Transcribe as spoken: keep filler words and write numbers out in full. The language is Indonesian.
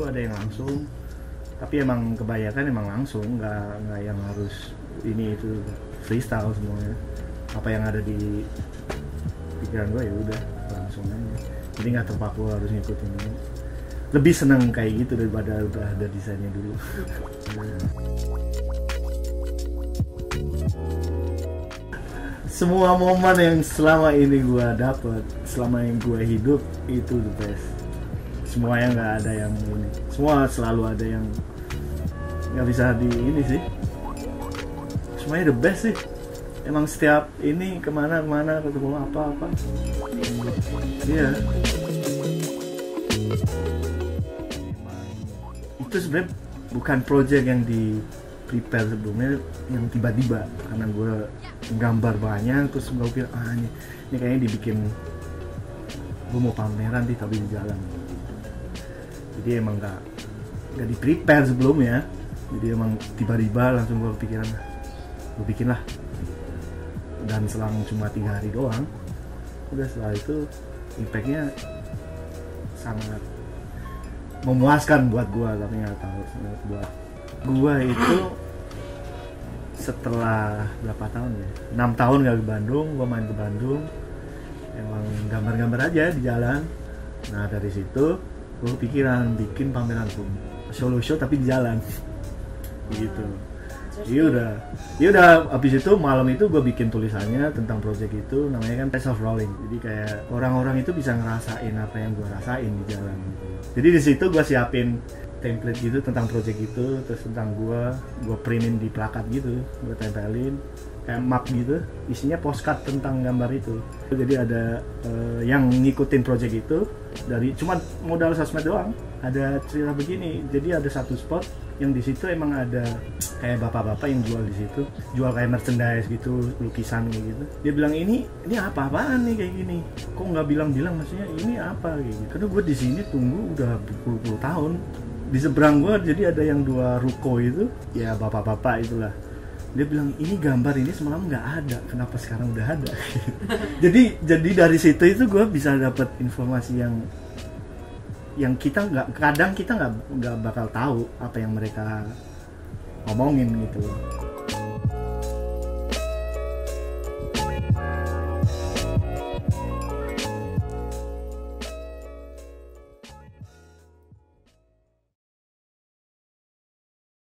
dulu ada yang langsung, tapi emang kebanyakan emang langsung, nggak nggak yang harus ini itu freestyle semuanya. Apa yang ada di pikiran gue ya udah langsung aja, jadi nggak terpaku harus ngikutin ini. Lebih seneng kayak gitu daripada udah ada desainnya dulu. Semua momen yang selama ini gue dapet, selama yang gue hidup itu the best. Semuanya nggak ada yang ini, semua selalu ada yang nggak bisa di ini sih. Semuanya the best sih. Emang setiap ini kemana kemana ketemu apa apa. Iya. Itu sebenarnya bukan project yang di prepare sebelumnya, yang tiba-tiba karena gue gambar banyak terus gue pikir ah ini, ini kayaknya dibikin gue mau pameran sih tapi di jalan. Jadi emang nggak nggak di prepare sebelumnya, jadi emang tiba-tiba langsung gue kepikiran gue bikin lah, dan selang cuma tiga hari doang udah, setelah itu impactnya sangat memuaskan buat gua, tapi nggak tahu buat gua itu setelah berapa tahun ya, enam tahun nggak ke Bandung. Gua main ke Bandung emang gambar-gambar aja di jalan. Nah dari situ gua kepikiran bikin pameran pun solo show tapi di jalan gitu. Iya udah, iya udah. Abis itu malam itu gue bikin tulisannya tentang project itu, namanya kan Taste of Rolling. Jadi kayak orang-orang itu bisa ngerasain apa yang gue rasain di jalan gitu. Jadi di situ gue siapin template gitu tentang project itu, terus tentang gue, gue printin di plakat gitu, gue tempelin kayak map gitu, isinya postcard tentang gambar itu. Jadi ada uh, yang ngikutin project itu dari cuma modal sosmed doang. Ada cerita begini, jadi ada satu spot yang di situ emang ada kayak bapak-bapak yang jual di situ, jual kayak merchandise gitu, lukisan kayak gitu. Dia bilang ini ini apa-apaan nih kayak gini, kok nggak bilang-bilang, maksudnya ini apa kayak gitu. Karena gue di sini tunggu udah berpuluh-puluh tahun. Di seberang gue jadi ada yang dua ruko itu, ya bapak-bapak itulah. Dia bilang ini gambar ini semalam nggak ada, kenapa sekarang udah ada? jadi jadi dari situ itu gue bisa dapat informasi yang yang kita nggak, kadang kita nggak nggak bakal tahu apa yang mereka ngomongin gitu.